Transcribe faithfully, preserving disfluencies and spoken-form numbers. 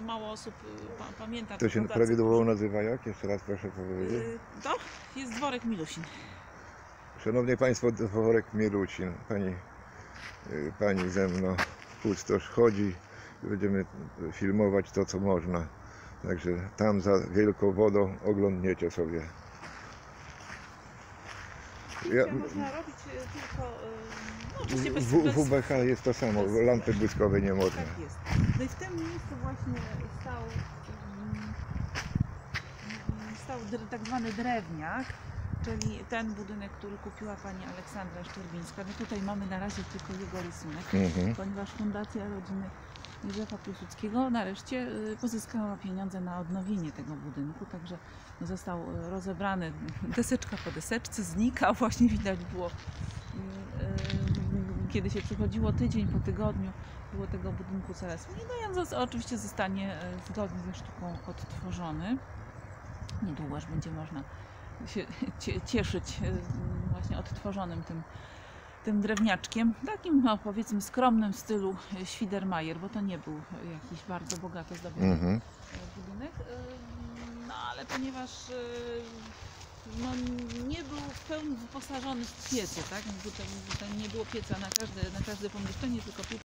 to mało osób pa, pamięta. To się pracę. prawidłowo nazywa jak? Jeszcze raz proszę powiedzieć. To jest dworek Milusin. Szanowni Państwo, dworek Milusin. Pani, pani ze mną pustosz chodzi. Będziemy filmować to, co można. Także tam za wielką wodą oglądniecie sobie. Ja, można robić tylko no, oczywiście bez, w, bez... W W H jest to samo, bez, lampy błyskowe nie można. Tak jest. No i w tym miejscu właśnie stał, stał tak zwany drewniak, czyli ten budynek, który kupiła pani Aleksandra Szczerbińska. My tutaj mamy na razie tylko jego rysunek, Mhm. ponieważ Fundacja Rodziny Józefa Piłsudskiego nareszcie pozyskała pieniądze na odnowienie tego budynku, także został rozebrany deseczka po deseczce, znika, właśnie widać było, kiedy się przychodziło tydzień po tygodniu, było tego budynku coraz mniej, no i on oczywiście zostanie zgodnie ze sztuką odtworzony. Niedługo już będzie można się cieszyć właśnie odtworzonym tym tym drewniaczkiem, takim no, powiedzmy skromnym stylu Świdermajer, bo to nie był jakiś bardzo bogato zdobiony mm-hmm. budynek, no ale ponieważ no, nie był w pełni wyposażony w piece, tak? Tutaj, tutaj nie było pieca na każde, na każde pomieszczenie, tylko